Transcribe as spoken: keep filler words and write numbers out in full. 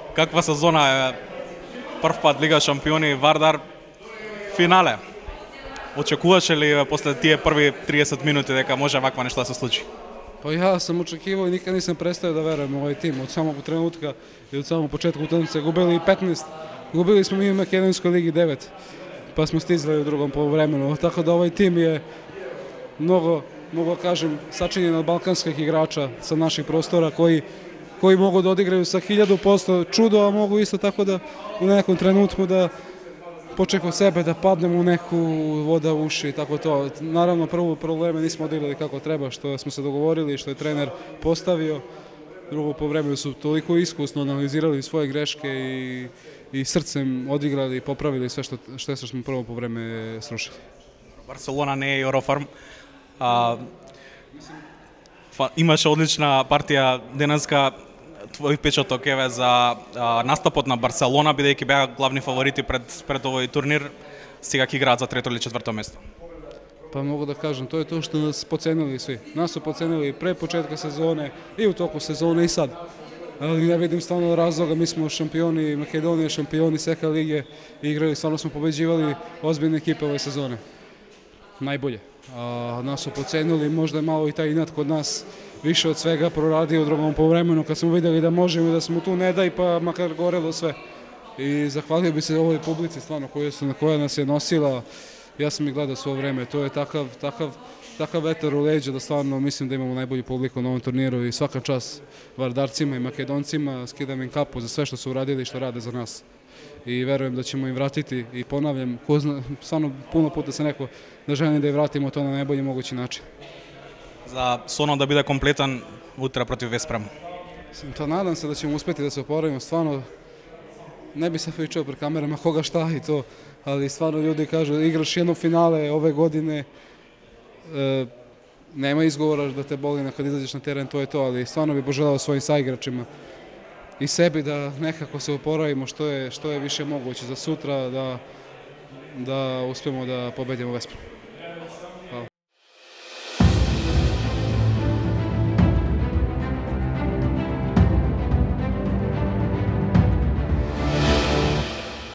Каква сезона е прв пат Лига шампиони Вардар финале? Очекуваше ли после тие први триесет минути дека може ваква нешто да се случи? Pa ja sam očekivao i nikad nisam prestao da verujem u ovaj tim. Od samog trenutka i od samog početka utakmice gubili i petnaest. Gubili smo mi u Makedonskoj ligi devet, pa smo stizali u drugom poluvremenu. Tako da ovaj tim je mnogo, mogu kažem, sačinjen od balkanskih igrača sa naših prostora koji koji mogu da odigraju sa hiljadu posto čudo, a mogu isto tako da u nekom trenutku da počekao sebe da padnemo u neku voda u uši i tako to. Naravno, prvo probleme nismo odigrali kako treba, što smo se dogovorili, što je trener postavio. Drugo po vremenu su toliko iskusno analizirali svoje greške i, i srcem odigrali i popravili sve što, što smo prvo po vreme srušili. Барселона не е Еврофарм. А, имаше одлична партија денеска. Твој впечаток еве за а, настапот на Барселона, бидејќи беа главни фаворити пред пред овој турнир, сега ќе играат за трето или четврто место. Pa mogu da kažem, to je to što nas pocenili svi. Nas su pocenili pre početka sezone i u toku sezone i sad. Ali ne vidim stvarno razloga, mi smo šampioni Makedonije, šampioni Seka lige, igrali, stvarno smo pobeđivali ozbiljne ekipe ove sezone. Najbolje. A, nas su pocenili, možda je malo i taj inat kod nas više od svega proradio u drugom povremenu kad smo vidjeli da možemo i da smo tu ne daj pa makar gorelo sve. I zahvalio bi se ovoj publici stvarno koja, su, koja nas je nosila. Ja sam ih gledao svo vreme, to je takav, takav, takav vetar u leđa da stvarno mislim da imamo najbolju publiku na ovom turniru i svaka čast Vardarcima i Makedoncima, skidam im kapu za sve što su uradili i što rade za nas. I verujem da ćemo im vratiti i ponavljam, ko zna, stvarno puno puta se neko da želim da im vratimo to na najbolji mogući način. За сонот да биде комплетен утре против Веспрем. To nadam se da ćemo uspjeti da se oporavimo, stvarno ne bi se pričao pred kamerama koga šta i to, ali stvarno ljudi kažu igraš jedno finale ove godine, e, nema izgovora da te boli kad izađeš na teren, to je to, ali stvarno bi poželao svojim saigračima i sebi da nekako se oporavimo što je, što je više moguće za sutra, da, da uspijemo da pobedimo Vespru.